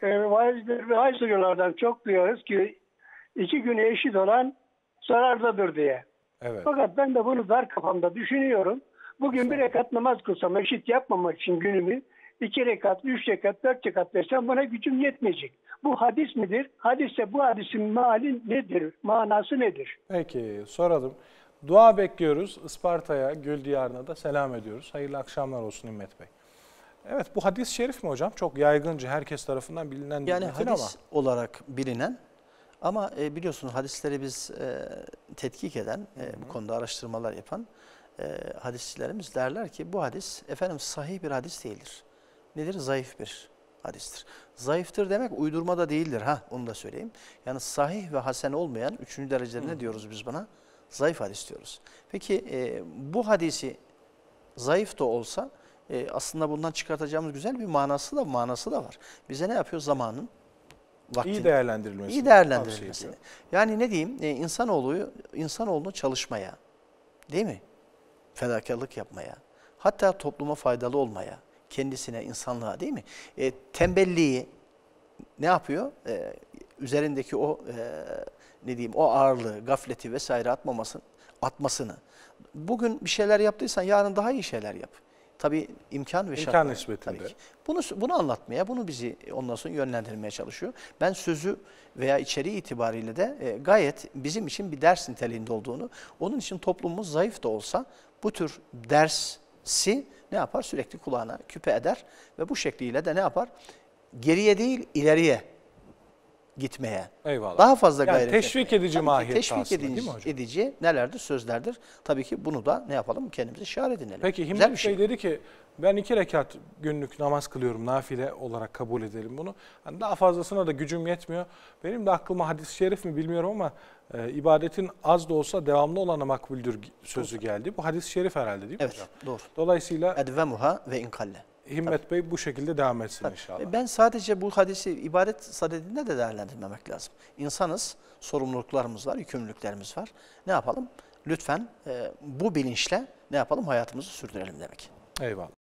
vaizlerden çok duyuyoruz ki 2 güne eşit olan zarardadır diye. Evet. Fakat ben de bunu dar kafamda düşünüyorum. Bugün 1 rekat namaz kılsam eşit yapmamak için günümü 2 rekat, 3 rekat, 4 rekat versem buna gücüm yetmeyecek. Bu hadis midir? Hadisse bu hadisin meali nedir? Manası nedir? Peki soralım. Dua bekliyoruz. Isparta'ya, Gül Diyarı'na da selam ediyoruz. Hayırlı akşamlar olsun Himmet Bey. Evet, bu hadis-i şerif mi hocam? Çok yaygınca herkes tarafından bilinen bir Yani metin hadis ama. olarak bilinen ama biliyorsunuz hadisleri biz tetkik eden, bu konuda araştırmalar yapan hadisçilerimiz derler ki bu hadis efendim sahih bir hadis değildir. Nedir? Zayıf bir hadistir. Zayıftır demek uydurma da değildir. Onu da söyleyeyim. Yani sahih ve hasen olmayan 3. derecede ne diyoruz biz buna? Zayıf hadis diyoruz. Peki bu hadisi zayıf da olsa aslında bundan çıkartacağımız güzel bir manası da var. Bize ne yapıyor? Zamanın, vaktin. İyi değerlendirilmesi. İyi değerlendirilmesini. Yani ne diyeyim? İnsanoğlunu çalışmaya, değil mi? Fedakarlık yapmaya, hatta topluma faydalı olmaya, kendisine, insanlığa, değil mi? Tembelliği ne yapıyor? Üzerindeki o ne diyeyim? O ağırlığı, gafleti vesaire atmasını. Bugün bir şeyler yaptıysan yarın daha iyi şeyler yap. Tabii imkan ve şartlar. nispetinde. Tabii ki. Bunu anlatmaya, bunu bizi ondan sonra yönlendirmeye çalışıyor. Ben sözü veya içeriği itibariyle de gayet bizim için bir ders niteliğinde olduğunu, onun için toplumumuz zayıf da olsa bu tür dersi ne yapar? Sürekli kulağına küpe eder ve bu şekliyle de ne yapar? Geriye değil, ileriye gitmeye. Eyvallah. Daha fazla yani gayret teşvik etmeye. edici mahiyette aslında, değil mi hocam? Edici nelerdir? Sözlerdir. Tabii ki bunu da ne yapalım? Kendimize şiar edinelim. Peki Güzel Himmet bir şey. Bey dedi ki ben 2 rekat günlük namaz kılıyorum, nafile olarak kabul edelim bunu. Hani daha fazlasına da gücüm yetmiyor. Benim de aklıma hadis-i şerif mi bilmiyorum ama ibadetin az da olsa devamlı olana makbuldür sözü geldi. Bu hadis-i şerif herhalde değil mi Evet, hocam? doğru. Dolayısıyla Edvemuha ve inkalle. Himmet Bey bu şekilde devam etsin inşallah. Ben sadece bu hadisi ibadet sadedinde de değerlendirmemek lazım. İnsanız, sorumluluklarımız var, yükümlülüklerimiz var. Ne yapalım? Lütfen bu bilinçle ne yapalım? Hayatımızı sürdürelim demek. Eyvallah.